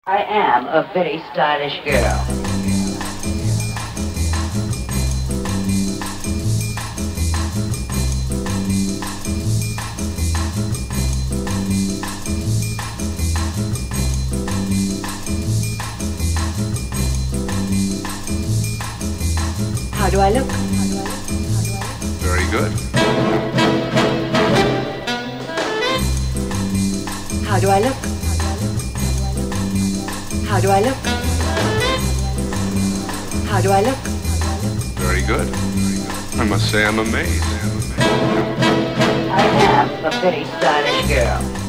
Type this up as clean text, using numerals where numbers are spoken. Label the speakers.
Speaker 1: I am a very stylish girl. How do I look?
Speaker 2: Very good.
Speaker 1: How do I look? How do I look? How do I look?
Speaker 2: Very good. I must say I'm amazed.
Speaker 1: I am a very stylish girl.